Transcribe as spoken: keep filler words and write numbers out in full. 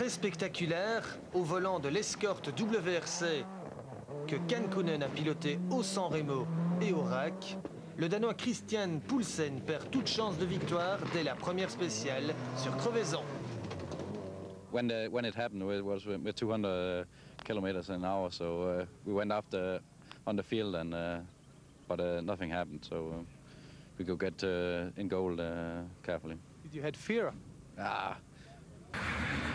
Très spectaculaire, au volant de l'escorte W R C que Kankkunen a piloté au San Remo et au R A C, le Danois Christian Poulsen perd toute chance de victoire dès la première spéciale sur crevaison. When, the, when it happened, it was with two hundred kilometers an hour, so uh, we went after on the field, and uh, but uh, nothing happened, so uh, we could get uh, in goal uh, carefully. Did you had fear? Ah.